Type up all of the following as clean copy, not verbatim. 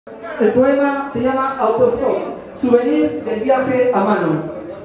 El poema se llama Autostop, souvenirs del viaje a mano.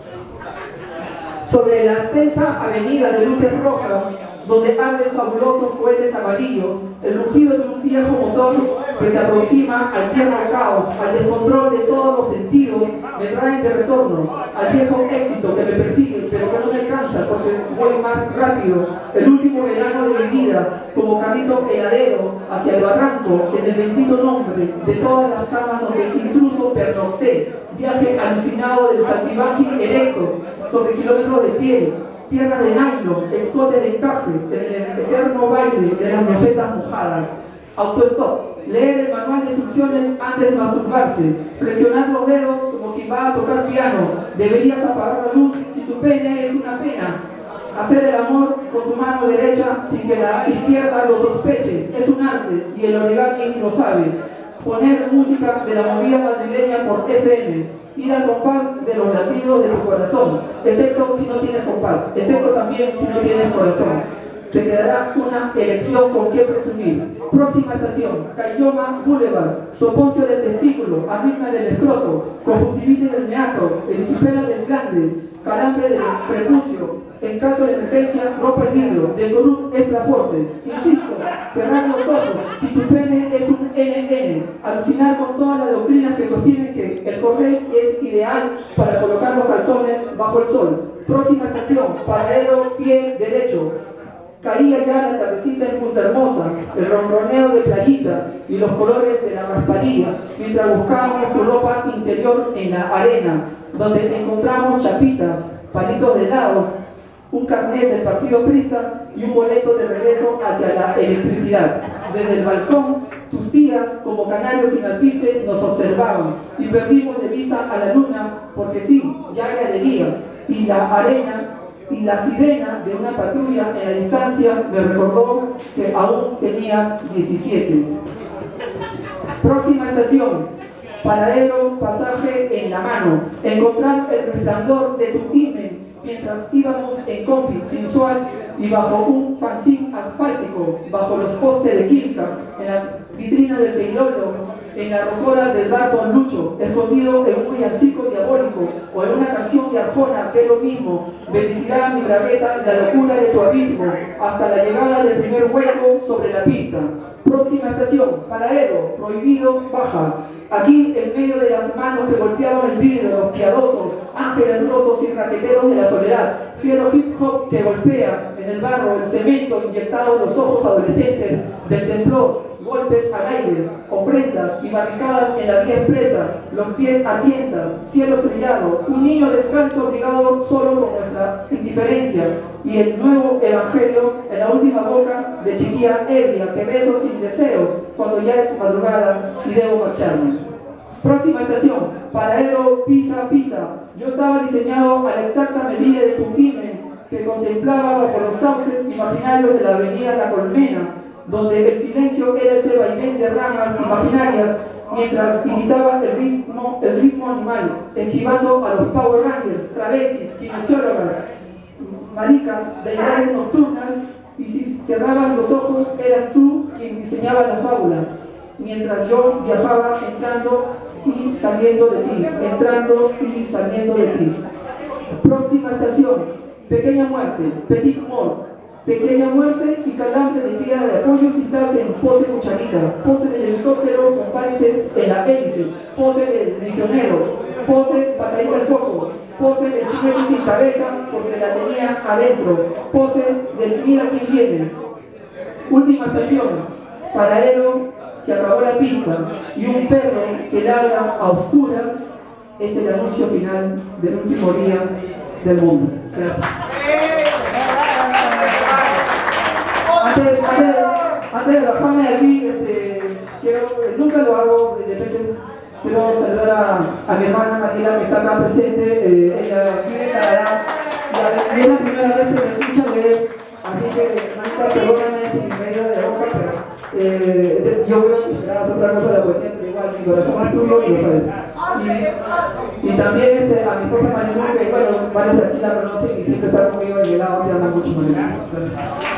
Sobre la extensa avenida de luces rojas, donde arden fabulosos cohetes amarillos, el rugido de un viejo motor que se aproxima al tierno caos, al descontrol de todos los sentidos, me traen de retorno al viejo éxito que me persigue, pero que no me alcanza porque voy más rápido. El último verano de mi vida, como carrito heladero, hacia el barranco, en el bendito nombre de todas las camas donde incluso pernocté, viaje alucinado del saltimbanqui erecto, sobre kilómetros de piel, tierra de nylon, escote de encaje, en el eterno baile de las rosetas mojadas. Autostop, leer el manual de instrucciones antes de masturbarse, presionar los dedos como quien va a tocar piano, deberías apagar la luz si tu pene es una pena, hacer el amor con tu mano derecha sin que la izquierda lo sospeche, es un arte y el origami lo sabe. Poner música de la movida madrileña por FM, ir al compás de los latidos de tu corazón, excepto si no tienes compás, excepto también si no tienes corazón. Te quedará una elección con qué presumir. Próxima estación, Cayoma Boulevard, soponcio del testículo, arritmia del escroto, conjuntivitis del meato, erisipela del glande, calambre del prepucio. En caso de emergencia, rompa el vidrio, del Gorut extra fuerte. Insisto, cerrar los ojos, si tu pene es un NN, alucinar con todas las doctrinas que sostienen que el cordel es ideal para colocar los calzones bajo el sol. Próxima estación, paradero pie derecho. Caía ya la tardecita en Punta Hermosa, el ronroneo de playita y los colores de la raspadilla, mientras buscábamos su ropa interior en la arena, donde encontramos chapitas, palitos de helados, un carnet del partido Prista y un boleto de regreso hacia la electricidad. Desde el balcón, tus tías, como canarios sin alpiste, nos observaban y perdimos de vista a la luna, porque sí, ya era de día, y la arena y la sirena de una patrulla en la distancia me recordó que aún tenías 17. Próxima estación, paradero, pasaje en la mano, encontrar el resplandor de tu himen mientras íbamos en combi sensual y bajo un fanzine asfáltico, bajo los postes de Quilca, en las vitrinas del Peilolo, en la rocola del bar Don Lucho, escondido en un villancico diabólico o en una canción de Arjona, que es lo mismo, bendecirá mi bragueta la locura de tu abismo, hasta la llegada del primer hueco sobre la pista. Próxima estación, paradero, prohibido, baja. Aquí, en medio de las manos que golpeaban el vidrio, los piadosos, ángeles rotos y raqueteros de la soledad, fiero hip hop que golpea en el barro, el cemento, inyectados los ojos adolescentes del temblor, golpes al aire, ofrendas y barricadas en la vía expresa, los pies a tientas, cielo estrellado, un niño descalzo obligado solo con nuestra indiferencia, y el nuevo evangelio en la última boca de chiquilla ebria que beso sin deseo cuando ya es madrugada y debo marcharme. Próxima estación, paradero Pisa Pisa. Yo estaba diseñado a la exacta medida de tu himen que contemplaba bajo los sauces imaginarios de la avenida La Colmena, donde el silencio era ese vaivén de ramas imaginarias mientras imitaba el ritmo animal, esquivando a los Power Rangers, travestis, kinesiólogas, maricas, deidades nocturnas, y si cerrabas los ojos eras tú quien diseñaba la fábula, mientras yo viajaba entrando y saliendo de ti, entrando y saliendo de ti. Próxima estación, pequeña muerte, petit mort. Pequeña muerte y calambre de tira de apoyo si estás en pose cucharita, pose del helicóptero con pareces en la hélice, pose del prisionero, pose patadita al foco, pose del chiquete sin cabeza porque la tenía adentro, pose del mira quién viene. Última estación, paradero, se acabó la pista y un perro que ladra a oscuras es el anuncio final del último día del mundo. Gracias. Antes de bajarme de aquí, nunca lo hago, de repente quiero saludar a mi hermana Matilda que está acá presente, ella vive en Canadá y es la primera vez que me escucha leer, así que hermanita, perdóname si me dio de la boca, pero yo voy a intentar hacer otra cosa de la poesía, pero igual mi corazón es tuyo y lo sabes. Y también a mi esposa Marilu, que bueno, varios de aquí la conocen y siempre está conmigo en el lado, te amo mucho, Marilu. Gracias.